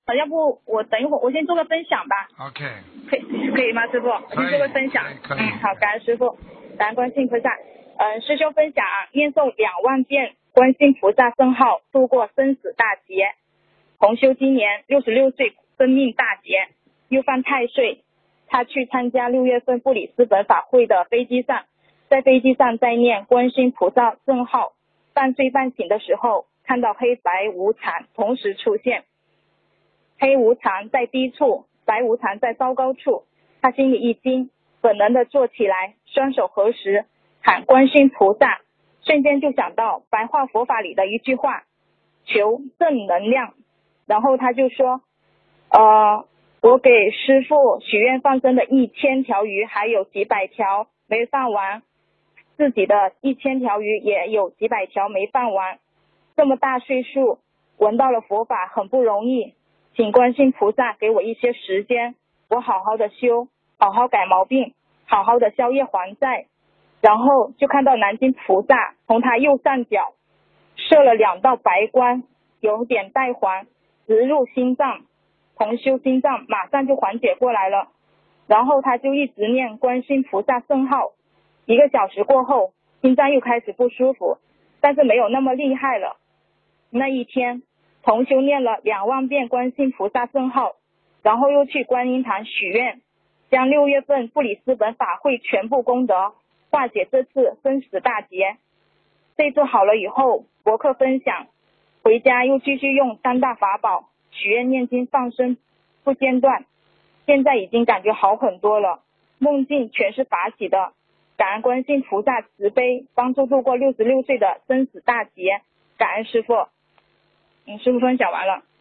要不我等一会儿，我先做个分享吧。 OK。 可以吗，师傅？我先做个分享。 可以。 好，感恩师傅，感恩观世音菩萨。师兄分享念诵2万遍观世音菩萨圣号，度过生死大劫。同修今年66岁，生命大劫，又犯太岁。他去参加6月份布里斯本法会的飞机上，在飞机上在念观世音菩萨圣号，半睡半醒的时候，看到黑白无常同时出现，黑无常在低处，白无常在糟糕处。他心里一惊，本能的坐起来，双手合十，喊观世音菩萨，瞬间就想到白话佛法里的一句话，求正能量。然后他就说我给师父许愿放生的1000条鱼还有几百条没放完，自己的1000条鱼也有几百条没放完，这么大岁数闻到了佛法很不容易，请观世音菩萨给我一些时间，我好好的修，好好改毛病，好好的消业还债。然后就看到南京菩萨从他右上角射了2道白光，有点带黄，直入心脏，同修心脏马上就缓解过来了。然后他就一直念观世音菩萨圣号，1个小时过后，心脏又开始不舒服，但是没有那么厉害了。那一天同修念了2万遍观世音菩萨圣号，然后又去观音堂许愿，将6月份布里斯本法会全部功德化解这次生死大劫。这次好了以后，博客分享，回家又继续用3大法宝许愿念经放生不间断，现在已经感觉好很多了，梦境全是法喜的，感恩观世音菩萨慈悲，帮助度过66岁的生死大劫，感恩师父。师父分享完了。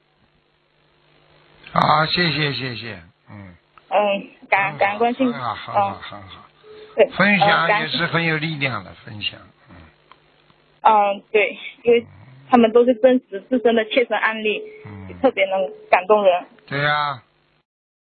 好，谢谢。 感恩观世音。 很好。 对， 分享也是很有力量的分享。 对，因为他们都是真实自身的切身案例，特别能感动人。 对呀。